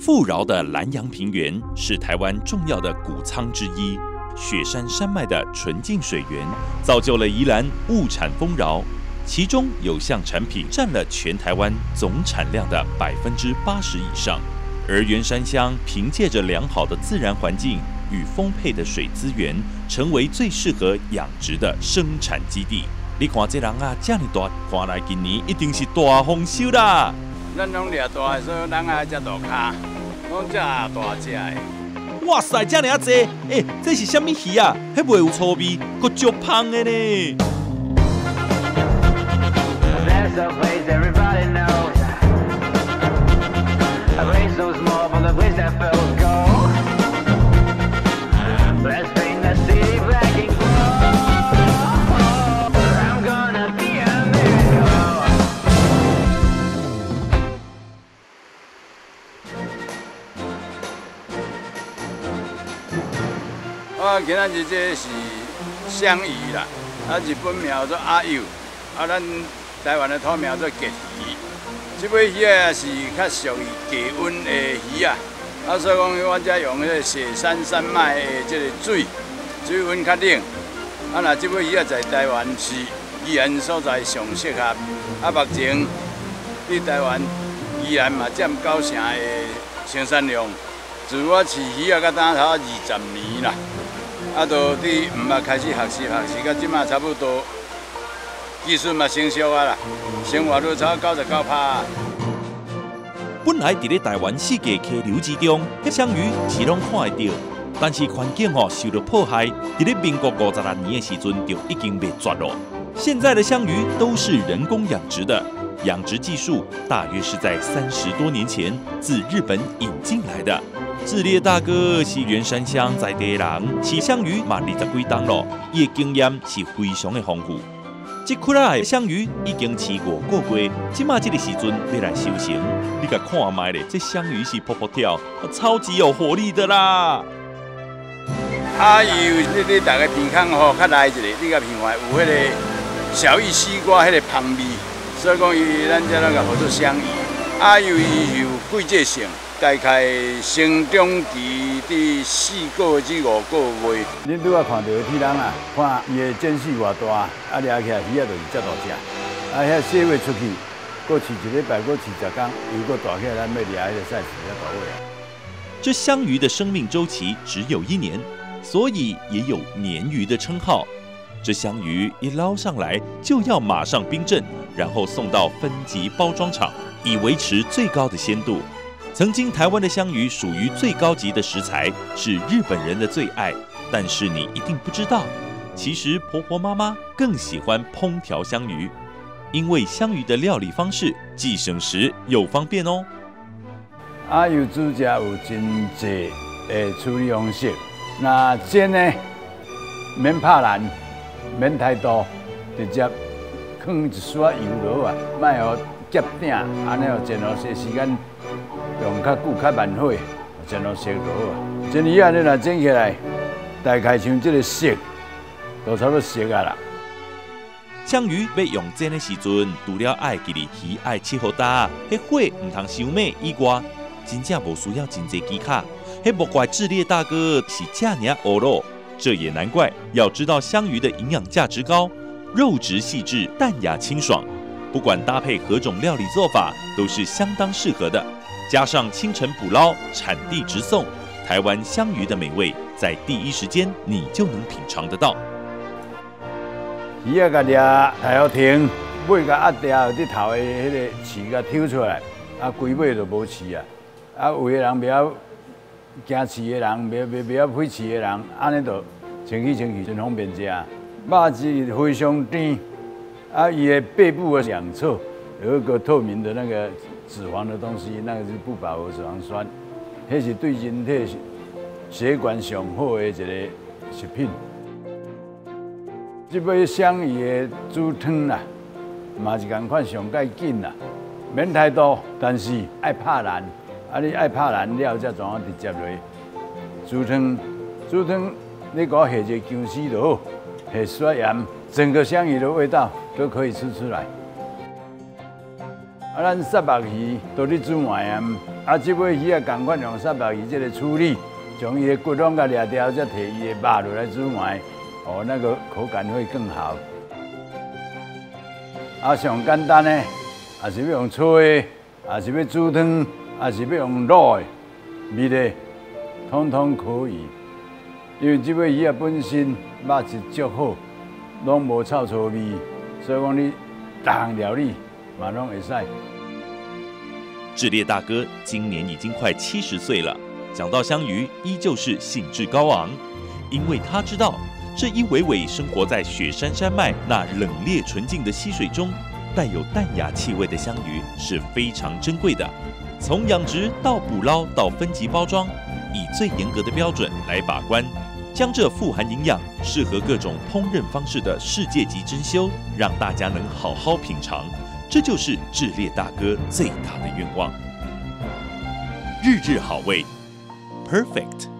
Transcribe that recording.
富饶的南洋平原是台湾重要的谷仓之一，雪山山脉的纯净水源造就了宜兰物产丰饶，其中有项产品占了全台湾总产量的80%以上。而员山乡凭借着良好的自然环境与丰沛的水资源，成为最适合养殖的生产基地。你看这人啊，这么大，看来今年一定是大丰收啦！ 咱拢掠大的，所以咱爱食大卡，拢食大只的。 哇塞，这么多！这是什么鱼啊？还袂有臭味，佫足香的呢！ A place so small for the place that felt gold. Let's paint the city black and gold. I'm gonna be a miracle. 我今仔日这是香鱼啦，日本名叫做阿友，咱台湾的土名做鲫鱼。 这尾鱼啊是较属于低温的鱼啊，所以讲阮遮用迄个雪山山脉的这个水温较冷。若这尾鱼啊在台湾是宜兰所在上适合。目前伫台湾宜兰嘛占9成的生产量。自我饲鱼啊，到当头20年啦，都伫毋捌开始学习，到即马差不多。 技术嘛成熟啊啦，生活率超99%。 本来伫咧台湾世界溪流之中，迄双鱼是拢看会到，但是环境受到迫害，伫咧民国56年的时阵就已经灭绝了。现在的香鱼都是人工养殖的，养殖技术大约是在30多年前自日本引进来的。志烈大哥是员山乡在地人，饲香鱼嘛20几档咯，伊的经验是非常的丰富。 这窟仔的香鱼已经饲5个月，即马这个时阵要来收成。你甲看卖咧，这香鱼是噗噗跳，超级有活力的啦！ 阿友，你大家鼻孔吼较来一个，你甲鼻环有迄个小玉西瓜迄个香味，所以讲伊咱遮那个叫做香鱼。阿友伊有季节性，大概成长期伫4个月至5个月。恁拄仔看到铁人啊，看伊的展示偌大，掠起来鱼仔就是遮大只。遐4月出去，过饲1礼拜，过饲10天，又过大起来，咱要掠迄个赛事遐大尾啊。 这香鱼的生命周期只有1年，所以也有鲶鱼的称号。这香鱼一捞上来就要马上冰镇，然后送到分级包装厂，以维持最高的鲜度。 曾经台湾的香鱼属于最高级的食材，是日本人的最爱。但是你一定不知道，其实婆婆妈妈更喜欢烹调香鱼，因为香鱼的料理方式既省时又方便哦。 阿友煮食有真济的处理方式，那煎呢，免拍烂，免太多，直接放一撮油落啊，莫互夹顶，安尼煎好些时间。 用较久、较慢火，煎到熟就好啊。煎鱼啊，你若煎起来，大概像这个色，都差不多熟啊啦。 香鱼要用煎的时阵，除了爱记哩鱼爱切好大，迄火唔通伤猛以外，真正无需要真济技巧。迄莫怪志烈大哥是这样学咯，这也难怪。要知道香鱼的营养价值高，肉质细致，淡雅清爽，不管搭配何种料理做法，都是相当适合的。 加上清晨捕捞，产地直送，台湾香鱼的美味，在第一时间你就能品尝得到。 鱼啊，甲掠太好停，尾甲压掉，啲头的迄个刺甲抽出来，规尾就无刺啊。有的人袂晓惊刺的人，袂晓配刺的人，安尼就清去真方便食。肉质非常甜，伊的背部的两侧有一个透明的那个。 脂肪的东西，那个是不饱和脂肪酸，迄是对人体血管上好的一个食品。这尾香鱼的煮汤啦，嘛是共款上介紧啦，免太多，但是爱拍烂，你爱拍烂了才怎样直接落煮汤，你给我下一个姜丝就好，下砂盐，整个香鱼的味道都可以吃出来。 咱沙白鱼都咧煮糜啊，啊，即尾鱼也共款用沙白鱼这个处理，将伊的骨拢甲掠掉，再摕伊的肉落来煮糜，哦，那个口感会更好。啊，上简单的，也是要用吹的，也是要煮汤，也是要用卤的，味的，统统可以。因为即尾鱼啊本身肉质足好，拢无臭臭味，所以讲你各项料理嘛拢会使。 志烈大哥今年已经快70岁了，讲到香鱼，依旧是兴致高昂，因为他知道这一尾尾生活在雪山山脉那冷冽纯净的溪水中，带有淡雅气味的香鱼是非常珍贵的。从养殖到捕捞到分级包装，以最严格的标准来把关，将这富含营养、适合各种烹饪方式的世界级珍馐，让大家能好好品尝。这就是志烈大哥最大的愿望。日日好味 ，Perfect。